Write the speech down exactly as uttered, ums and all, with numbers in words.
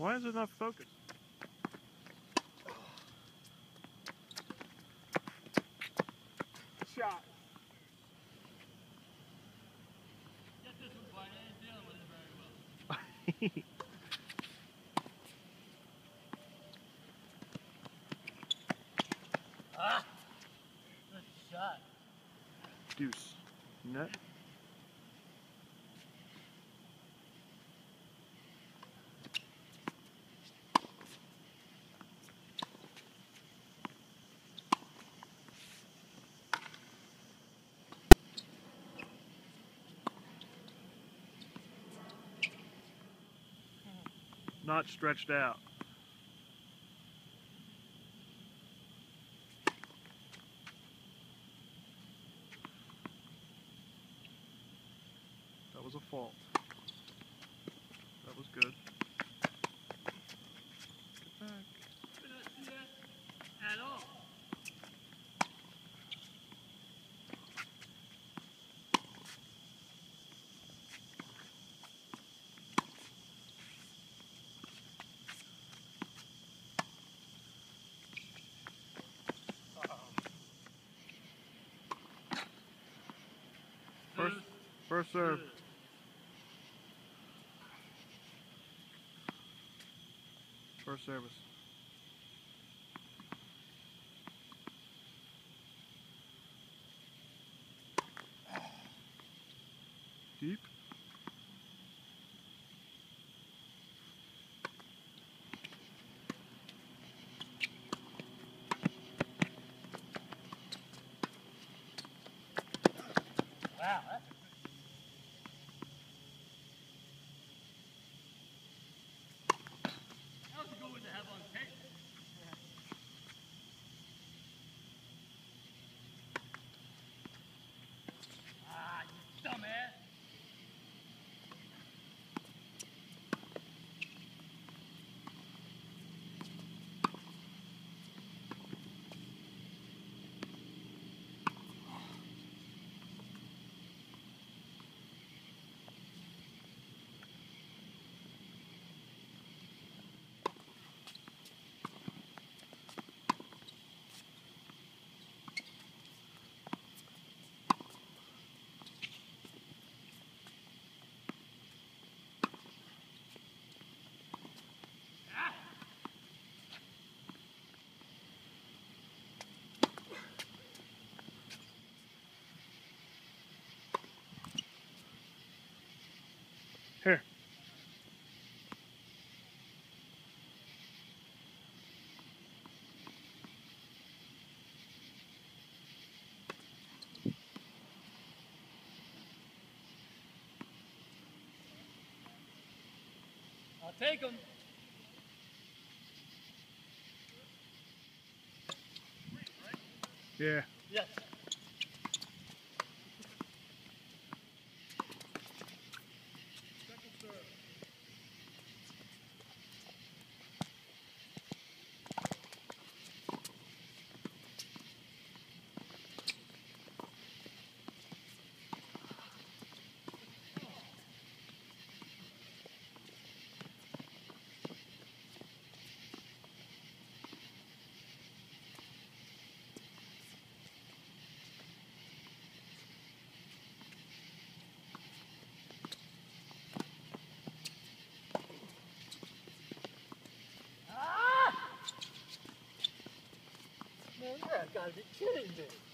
Why is it not focused? Shot. Get this one, Brian. I ain't dealing with it very well. Ah! Good shot. Deuce. Net. Not stretched out. That was a fault. That was good. Get back. Did not see that at all. First, first serve. First service. Deep. Wow, that's a That was a good one to have on tape. Ah, you dumbass. Here. I'll take him. Yeah. Yes. Second serve. Man, you gotta be kidding me.